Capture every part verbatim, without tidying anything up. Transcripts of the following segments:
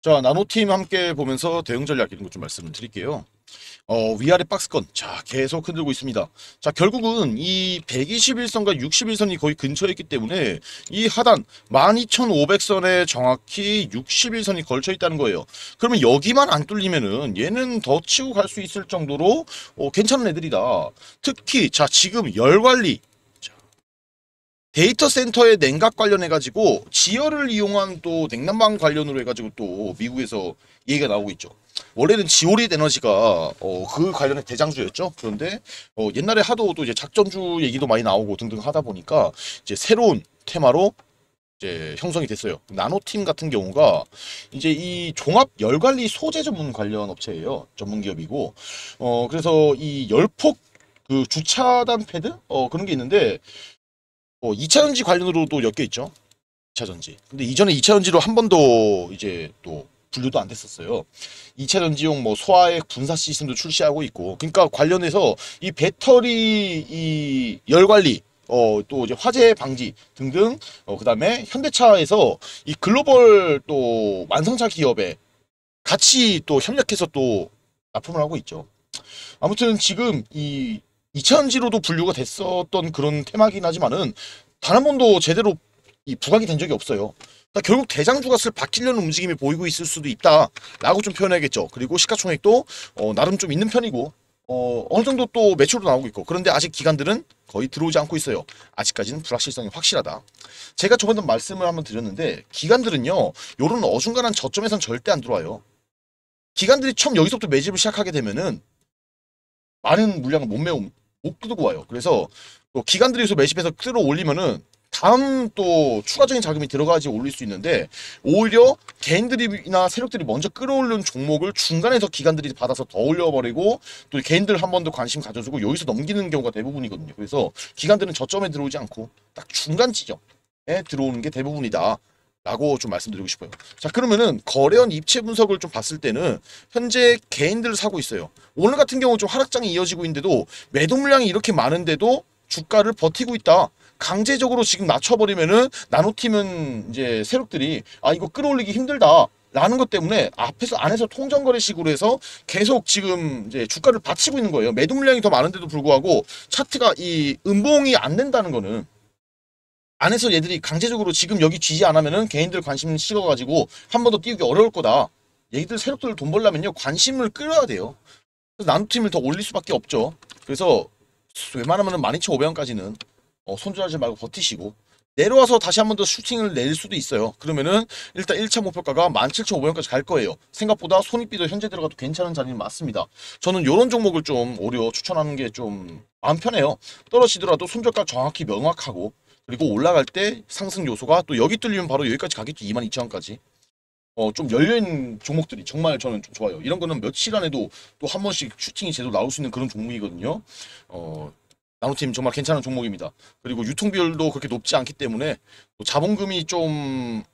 자, 나노팀 함께 보면서 대응 전략 이런 것 좀 말씀을 드릴게요. 어, 위아래 박스권. 자, 계속 흔들고 있습니다. 자, 결국은 이 백이십일 선과 육십일 선이 거의 근처에 있기 때문에 이 하단 만 이천오백 선에 정확히 육십일 선이 걸쳐 있다는 거예요. 그러면 여기만 안 뚫리면은 얘는 더 치고 갈 수 있을 정도로 어, 괜찮은 애들이다. 특히 자, 지금 열관리 데이터 센터의 냉각 관련해가지고 지열을 이용한 또 냉난방 관련으로 해가지고 또 미국에서 얘기가 나오고 있죠. 원래는 지오릿 에너지가 어, 그 관련의 대장주였죠. 그런데 어, 옛날에 하도 또 이제 작전주 얘기도 많이 나오고 등등 하다 보니까 이제 새로운 테마로 이제 형성이 됐어요. 나노팀 같은 경우가 이제 이 종합 열관리 소재 전문 관련 업체예요. 전문 기업이고 어 그래서 이 열폭 그 주차단 패드 어 그런 게 있는데 어, 이 차 전지 관련으로도 엮여 있죠. 이 차 전지. 근데 이전에 이 차 전지로 한 번도 이제 또 분류도 안 됐었어요. 이 차 전지용 뭐 소화액 분사 시스템도 출시하고 있고. 그러니까 관련해서 이 배터리 이 열 관리 어, 또 이제 화재 방지 등등 어, 그다음에 현대차에서 이 글로벌 또 완성차 기업에 같이 또 협력해서 또 납품을 하고 있죠. 아무튼 지금 이 이 차 전지로도 분류가 됐었던 그런 테마긴 하지만은 단 한 번도 제대로 이 부각이 된 적이 없어요. 그러니까 결국 대장주가 슬 바뀌려는 움직임이 보이고 있을 수도 있다라고 좀 표현해야겠죠. 그리고 시가총액도 어, 나름 좀 있는 편이고 어, 어느 정도 또 매출도 나오고 있고 그런데 아직 기관들은 거의 들어오지 않고 있어요. 아직까지는 불확실성이 확실하다. 제가 저번에 말씀을 한번 드렸는데 기관들은요 요런 어중간한 저점에선 절대 안 들어와요. 기관들이 처음 여기서부터 매집을 시작하게 되면은 많은 물량을 못 메움 못 끌고 와요. 그래서 또 기관들에서 매집해서 끌어올리면은 다음 또 추가적인 자금이 들어가야지 올릴 수 있는데 오히려 개인들이나 세력들이 먼저 끌어올린 종목을 중간에서 기관들이 받아서 더 올려버리고 또 개인들 한 번 더 관심 가져주고 여기서 넘기는 경우가 대부분이거든요. 그래서 기관들은 저점에 들어오지 않고 딱 중간 지점에 들어오는 게 대부분이다. 라고 좀 말씀드리고 싶어요. 자, 그러면은 거래원 입체 분석을 좀 봤을 때는 현재 개인들을 사고 있어요. 오늘 같은 경우 좀 하락장이 이어지고 있는데도 매도 물량이 이렇게 많은데도 주가를 버티고 있다. 강제적으로 지금 낮춰버리면은 나노팀은 이제 세력들이 아 이거 끌어올리기 힘들다. 라는 것 때문에 앞에서 안에서 통정거래식으로 해서 계속 지금 이제 주가를 받치고 있는 거예요. 매도 물량이 더 많은데도 불구하고 차트가 이 음봉이 안 된다는 거는 안에서 얘들이 강제적으로 지금 여기 쥐지 않으면은 개인들 관심 식어가지고 한 번 더 띄우기 어려울 거다. 얘들 세력들 돈 벌려면요 관심을 끌어야 돼요. 그래서 나노팀을 더 올릴 수밖에 없죠. 그래서 웬만하면은 만 이천오백 원까지는 어, 손절하지 말고 버티시고 내려와서 다시 한 번 더 슈팅을 낼 수도 있어요. 그러면은 일단 일 차 목표가가 만 칠천오백 원까지 갈 거예요. 생각보다 손익비도 현재 들어가도 괜찮은 자리는 맞습니다. 저는 이런 종목을 좀 오히려 추천하는 게 좀 마음 편해요. 떨어지더라도 손절가 정확히 명확하고 그리고 올라갈 때 상승 요소가 또 여기 뚫리면 바로 여기까지 가겠죠. 이만 이천 원까지. 어, 좀 열려있는 종목들이 정말 저는 좀 좋아요. 이런 거는 며칠 안에도 또 한 번씩 슈팅이 제대로 나올 수 있는 그런 종목이거든요. 어, 나노팀 정말 괜찮은 종목입니다. 그리고 유통비율도 그렇게 높지 않기 때문에 또 자본금이 좀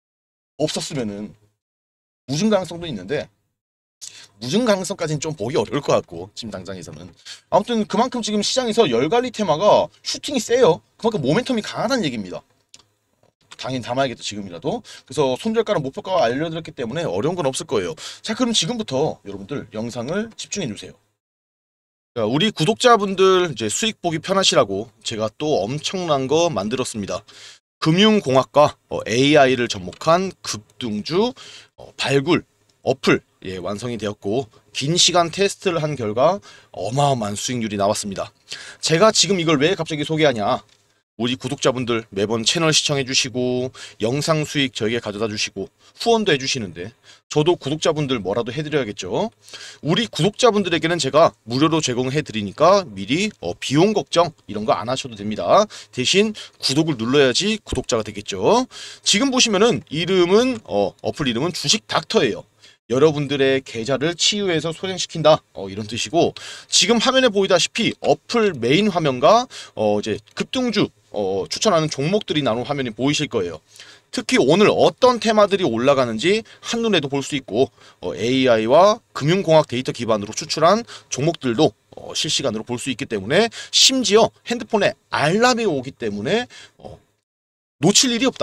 없었으면은 무증 가능성도 있는데 무증 가능성까지는 좀 보기 어려울 것 같고 지금 당장에서는 아무튼 그만큼 지금 시장에서 열관리 테마가 슈팅이 세요. 그만큼 모멘텀이 강하다는 얘기입니다. 당연히 담아야겠다 지금이라도. 그래서 손절가랑 목표가 알려드렸기 때문에 어려운 건 없을 거예요. 자, 그럼 지금부터 여러분들 영상을 집중해 주세요. 자, 우리 구독자분들 이제 수익 보기 편하시라고 제가 또 엄청난 거 만들었습니다. 금융공학과 어, 에이아이를 접목한 급등주 어, 발굴 어플 예, 완성이 되었고 긴 시간 테스트를 한 결과 어마어마한 수익률이 나왔습니다. 제가 지금 이걸 왜 갑자기 소개하냐? 우리 구독자분들 매번 채널 시청해주시고 영상 수익 저에게 가져다 주시고 후원도 해주시는데 저도 구독자분들 뭐라도 해드려야겠죠. 우리 구독자분들에게는 제가 무료로 제공해드리니까 미리 어, 비용 걱정 이런 거 안 하셔도 됩니다. 대신 구독을 눌러야지 구독자가 되겠죠. 지금 보시면은 이름은 어, 어플 이름은 주식 닥터예요. 여러분들의 계좌를 치유해서 소생시킨다 어, 이런 뜻이고 지금 화면에 보이다시피 어플 메인 화면과 어, 이제 급등주 어, 추천하는 종목들이 나눈 화면이 보이실 거예요. 특히 오늘 어떤 테마들이 올라가는지 한눈에도 볼 수 있고 어, 에이아이와 금융공학 데이터 기반으로 추출한 종목들도 어, 실시간으로 볼 수 있기 때문에 심지어 핸드폰에 알람이 오기 때문에 어, 놓칠 일이 없다.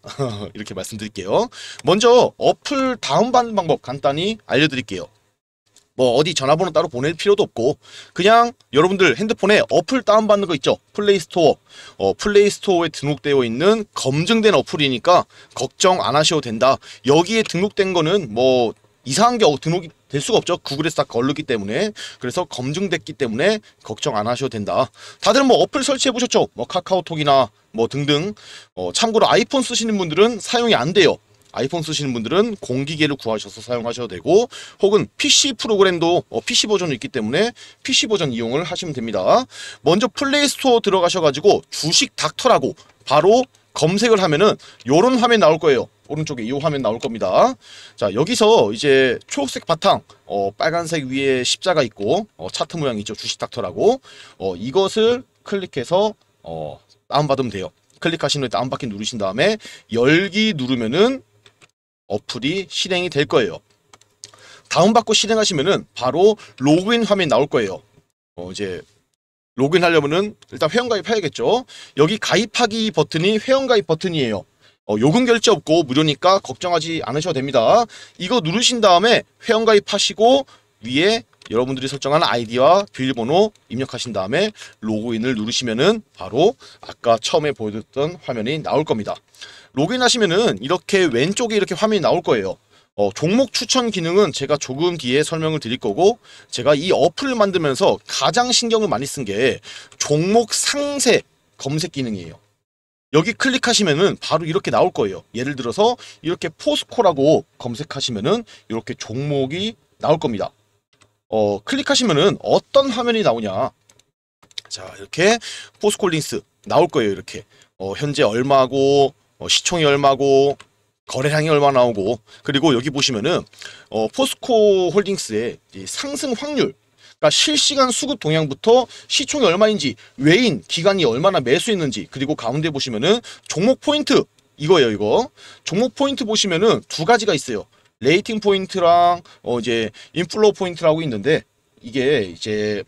이렇게 말씀드릴게요. 먼저 어플 다운받는 방법 간단히 알려드릴게요. 뭐 어디 전화번호 따로 보낼 필요도 없고 그냥 여러분들 핸드폰에 어플 다운받는 거 있죠. 플레이스토어. 어, 플레이스토어에 등록되어 있는 검증된 어플이니까 걱정 안 하셔도 된다. 여기에 등록된 거는 뭐 이상한 게 등록이 될 수가 없죠. 구글에서 다 걸르기 때문에. 그래서 검증됐기 때문에 걱정 안 하셔도 된다. 다들 뭐 어플 설치해 보셨죠? 뭐 카카오톡이나 뭐 등등. 어, 참고로 아이폰 쓰시는 분들은 사용이 안 돼요. 아이폰 쓰시는 분들은 공기계를 구하셔서 사용하셔도 되고 혹은 피씨 프로그램도 어, 피씨 버전이 있기 때문에 피씨 버전 이용을 하시면 됩니다. 먼저 플레이스토어 들어가셔가지고 주식 닥터라고 바로 검색을 하면은 요런 화면 나올 거예요. 오른쪽에 이 화면 나올 겁니다. 자, 여기서 이제 초록색 바탕, 어, 빨간색 위에 십자가 있고 어, 차트 모양 있죠. 주식 닥터라고. 어, 이것을 클릭해서 어, 다운받으면 돼요. 클릭하신 후에 다운받기 누르신 다음에 열기 누르면은 어플이 실행이 될 거예요. 다운받고 실행하시면은 바로 로그인 화면이 나올 거예요. 어, 이제 로그인 하려면은 일단 회원가입 해야겠죠. 여기 가입하기 버튼이 회원가입 버튼이에요. 어, 요금 결제 없고 무료니까 걱정하지 않으셔도 됩니다. 이거 누르신 다음에 회원가입 하시고 위에 여러분들이 설정한 아이디와 비밀번호 입력하신 다음에 로그인을 누르시면은 바로 아까 처음에 보여줬던 화면이 나올 겁니다. 로그인 하시면은 이렇게 왼쪽에 이렇게 화면이 나올 거예요. 어, 종목 추천 기능은 제가 조금 뒤에 설명을 드릴 거고 제가 이 어플을 만들면서 가장 신경을 많이 쓴 게 종목 상세 검색 기능이에요. 여기 클릭하시면은 바로 이렇게 나올 거예요. 예를 들어서 이렇게 포스코라고 검색하시면은 이렇게 종목이 나올 겁니다. 어, 클릭하시면은 어떤 화면이 나오냐. 자, 이렇게 포스코홀딩스 나올 거예요. 이렇게 어, 현재 얼마고 어, 시총이 얼마고 거래량이 얼마 나오고 그리고 여기 보시면은 어, 포스코홀딩스의 상승 확률, 그러니까 실시간 수급 동향부터 시총이 얼마인지, 외인 기간이 얼마나 매수했는지, 그리고 가운데 보시면은 종목 포인트 이거예요. 이거 종목 포인트 보시면은 두 가지가 있어요. 레이팅 포인트랑 어 이제 인플로우 포인트라고 있는데 이게 이제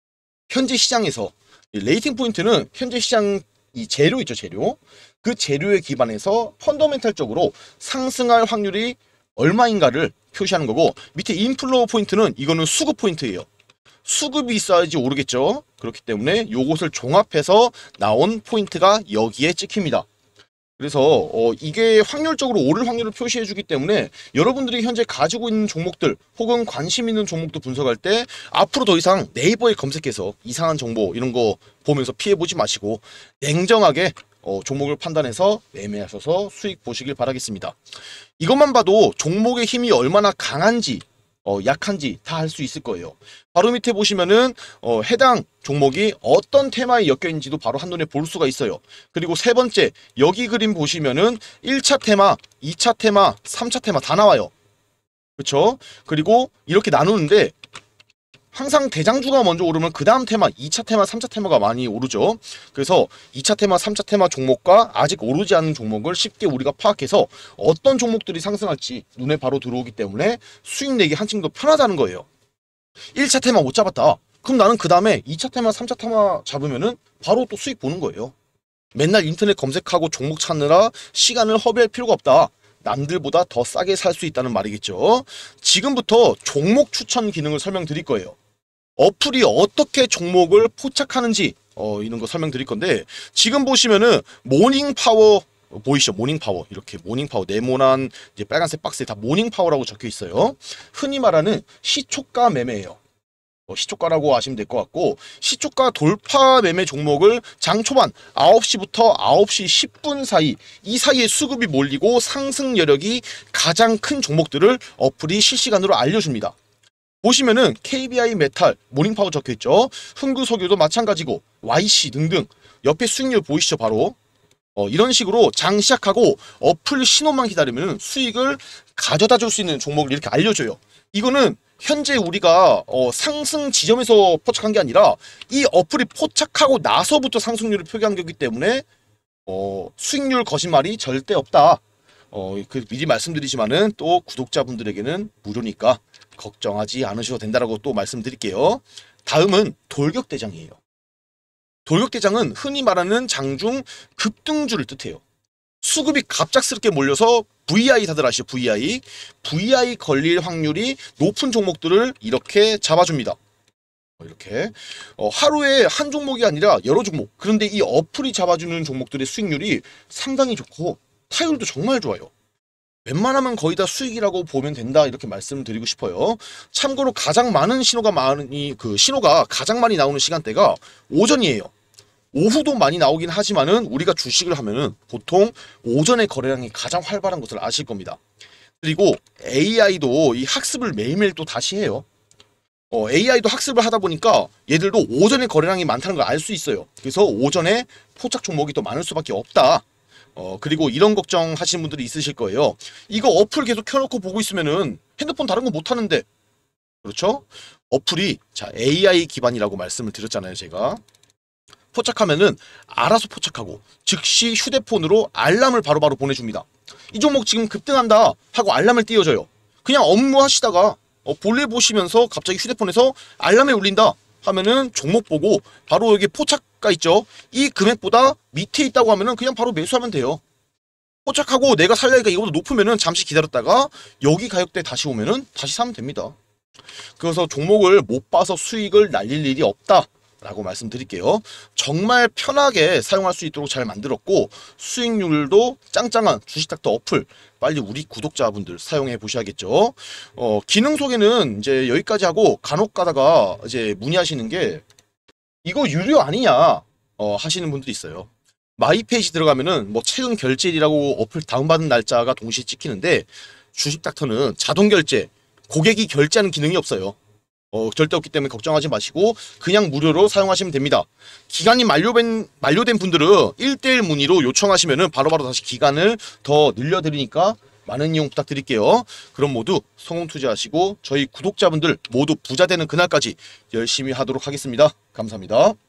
현재 시장에서 레이팅 포인트는 현재 시장 이 재료 있죠. 재료. 그 재료에 기반해서 펀더멘탈적으로 상승할 확률이 얼마인가를 표시하는 거고 밑에 인플로우 포인트는 이거는 수급 포인트예요. 수급이 있어야지 오르겠죠. 그렇기 때문에 요것을 종합해서 나온 포인트가 여기에 찍힙니다. 그래서 어, 이게 확률적으로 오를 확률을 표시해 주기 때문에 여러분들이 현재 가지고 있는 종목들 혹은 관심 있는 종목도 분석할 때 앞으로 더 이상 네이버에 검색해서 이상한 정보 이런 거 보면서 피해 보지 마시고 냉정하게 어, 종목을 판단해서 매매하셔서 수익 보시길 바라겠습니다. 이것만 봐도 종목의 힘이 얼마나 강한지 어, 약한지 다 알 수 있을 거예요. 바로 밑에 보시면은 어, 해당 종목이 어떤 테마에 엮여 있는지도 바로 한눈에 볼 수가 있어요. 그리고 세 번째 여기 그림 보시면은 일 차 테마, 이 차 테마, 삼 차 테마 다 나와요. 그렇죠? 그리고 이렇게 나누는데 항상 대장주가 먼저 오르면 그 다음 테마, 이 차 테마, 삼 차 테마가 많이 오르죠. 그래서 이 차 테마, 삼 차 테마 종목과 아직 오르지 않은 종목을 쉽게 우리가 파악해서 어떤 종목들이 상승할지 눈에 바로 들어오기 때문에 수익 내기 한층 더 편하다는 거예요. 일 차 테마 못 잡았다. 그럼 나는 그 다음에 이 차 테마, 삼 차 테마 잡으면은 바로 또 수익 보는 거예요. 맨날 인터넷 검색하고 종목 찾느라 시간을 허비할 필요가 없다. 남들보다 더 싸게 살 수 있다는 말이겠죠. 지금부터 종목 추천 기능을 설명드릴 거예요. 어플이 어떻게 종목을 포착하는지 어, 이런 거 설명드릴 건데 지금 보시면은 모닝파워 보이시죠? 모닝파워 이렇게 모닝파워 네모난 이제 빨간색 박스에 다 모닝파워라고 적혀 있어요. 흔히 말하는 시초가 매매예요. 어, 시초가라고 하시면 될 것 같고 시초가 돌파 매매 종목을 장 초반 아홉 시부터 아홉 시 십 분 사이 이 사이에 수급이 몰리고 상승 여력이 가장 큰 종목들을 어플이 실시간으로 알려줍니다. 보시면은 케이비아이 메탈, 모닝파워 적혀있죠. 흥구석유도 마찬가지고 와이씨 등등 옆에 수익률 보이시죠 바로. 어, 이런 식으로 장 시작하고 어플 신호만 기다리면 수익을 가져다 줄 수 있는 종목을 이렇게 알려줘요. 이거는 현재 우리가 어, 상승 지점에서 포착한 게 아니라 이 어플이 포착하고 나서부터 상승률을 표기한 거기 때문에 어, 수익률 거짓말이 절대 없다. 어, 그 미리 말씀드리지만은 또 구독자분들에게는 무료니까 걱정하지 않으셔도 된다라고 또 말씀드릴게요. 다음은 돌격대장이에요. 돌격대장은 흔히 말하는 장중 급등주를 뜻해요. 수급이 갑작스럽게 몰려서 브이아이 다들 아시죠? 브이아이. 브이아이 걸릴 확률이 높은 종목들을 이렇게 잡아줍니다. 이렇게 어, 하루에 한 종목이 아니라 여러 종목. 그런데 이 어플이 잡아주는 종목들의 수익률이 상당히 좋고 타율도 정말 좋아요. 웬만하면 거의 다 수익이라고 보면 된다 이렇게 말씀드리고 싶어요. 참고로 가장 많은 신호가 많이 그 신호가 가장 많이 나오는 시간대가 오전이에요. 오후도 많이 나오긴 하지만은 우리가 주식을 하면은 보통 오전에 거래량이 가장 활발한 것을 아실 겁니다. 그리고 에이아이도 이 학습을 매일매일 또 다시 해요. 어, 에이아이도 학습을 하다 보니까 얘들도 오전에 거래량이 많다는 걸 알 수 있어요. 그래서 오전에 포착 종목이 더 많을 수밖에 없다. 어, 그리고 이런 걱정 하시는 분들이 있으실 거예요. 이거 어플 계속 켜놓고 보고 있으면은 핸드폰 다른 거 못 하는데. 그렇죠? 어플이 자 에이아이 기반이라고 말씀을 드렸잖아요, 제가. 포착하면은 알아서 포착하고 즉시 휴대폰으로 알람을 바로바로 보내줍니다. 이 종목 지금 급등한다 하고 알람을 띄워줘요. 그냥 업무하시다가 어, 볼일 보시면서 갑자기 휴대폰에서 알람이 울린다 하면은 종목 보고 바로 여기 포착가 있죠. 이 금액보다 밑에 있다고 하면은 그냥 바로 매수하면 돼요. 포착하고 내가 살려니까 이거보다 높으면은 잠시 기다렸다가 여기 가격대 다시 오면은 다시 사면 됩니다. 그래서 종목을 못 봐서 수익을 날릴 일이 없다 라고 말씀드릴게요. 정말 편하게 사용할 수 있도록 잘 만들었고 수익률도 짱짱한 주식닥터 어플 빨리 우리 구독자분들 사용해 보셔야겠죠. 어, 기능 소개는 이제 여기까지 하고 간혹 가다가 이제 문의하시는 게 이거 유료 아니냐 어, 하시는 분들이 있어요. 마이 페이지 들어가면은 뭐 최근 결제일이라고 어플 다운받은 날짜가 동시에 찍히는데 주식닥터는 자동 결제, 고객이 결제하는 기능이 없어요. 어, 절대 없기 때문에 걱정하지 마시고 그냥 무료로 사용하시면 됩니다. 기간이 만료된, 만료된 분들은 일 대일 문의로 요청하시면 바로바로 다시 기간을 더 늘려드리니까 많은 이용 부탁드릴게요. 그럼 모두 성공 투자하시고 저희 구독자분들 모두 부자 되는 그날까지 열심히 하도록 하겠습니다. 감사합니다.